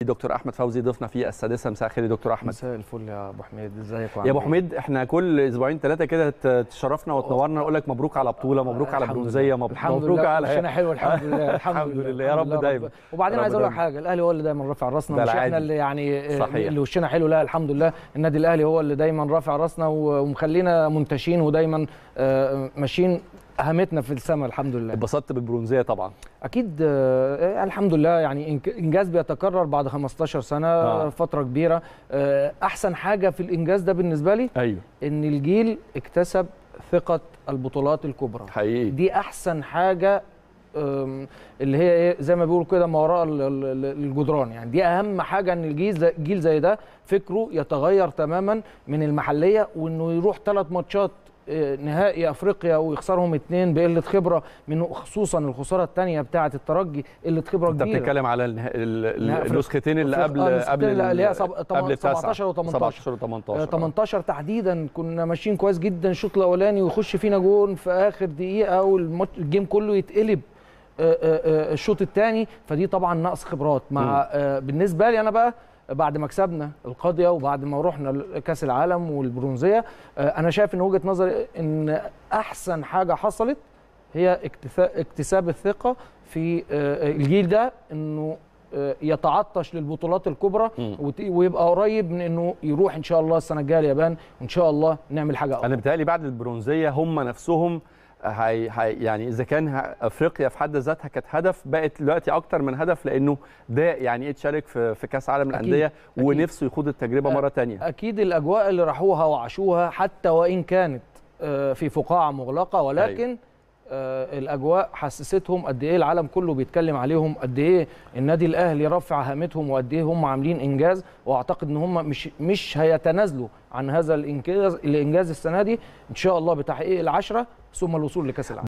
دكتور احمد فوزي ضيفنا في السادسه. مساء الخير يا دكتور احمد. مساء الفل يا ابو حميد، ازيك يا ابو حميد؟ احنا كل اسبوعين ثلاثه كده تشرفنا وتنورنا، نقول لك مبروك على بطوله، مبروك على برونزيه، مبروك على وشنا حلو. الحمد لله الحمد لله يا رب دايما. وبعدين عايز اقول لك حاجه، الاهلي هو اللي دايما رافع راسنا، مش احنا اللي يعني صحيح. اللي وشنا حلو. لا الحمد لله، النادي الاهلي هو اللي دايما رافع راسنا ومخلينا منتشين ودايما ماشيين اهمتنا في السماء الحمد لله. اتبسطت بالبرونزيه طبعا اكيد. الحمد لله، يعني انجاز بيتكرر بعد 15 سنه فتره كبيره. احسن حاجه في الانجاز ده بالنسبه لي ايوه ان الجيل اكتسب ثقه البطولات الكبرى حقيقي. دي احسن حاجه، اللي هي ايه زي ما بيقولوا كده ما وراء الجدران. يعني دي اهم حاجه، ان الجيل زي ده فكره يتغير تماما من المحليه، وانه يروح 3 ماتشات نهائي افريقيا ويخسرهم 2 بقله خبره، منه خصوصا الخساره الثانيه بتاعه الترجي قله خبره كبيره. انت بتتكلم على النسختين اللي قبل اللي هي 17 و18 18 تحديدا. كنا ماشيين كويس جدا الشوط الاولاني ويخش فينا جون في اخر دقيقه والجيم كله يتقلب الشوط الثاني. فدي طبعا نقص خبرات مع بالنسبه لي انا بقى بعد ما كسبنا القاضيه وبعد ما رحنا كاس العالم والبرونزيه. انا شايف ان وجهه نظري ان احسن حاجه حصلت هي اكتساب الثقه في الجيل ده، انه يتعطش للبطولات الكبرى ويبقى قريب من انه يروح ان شاء الله السنه الجايه اليابان، وان شاء الله نعمل حاجه افضل. انا بيتهيألي بعد البرونزيه هم نفسهم يعني اذا كان افريقيا في حد ذاتها كانت هدف، بقت دلوقتي اكتر من هدف، لانه ده يعني ايه تشارك في كاس عالم الانديه ونفسه يخوض التجربه مره ثانيه. اكيد الاجواء اللي راحوها وعاشوها حتى وان كانت في فقاعه مغلقه، ولكن أيوة. الاجواء حسستهم قد ايه العالم كله بيتكلم عليهم، قد ايه النادي الاهلي رفع هامتهم، وقد ايه هم عاملين انجاز. واعتقد ان هم مش هيتنازلوا عن هذا الانجاز السنه دي ان شاء الله، بتحقيق ال10 ثم الوصول لكاس العالم.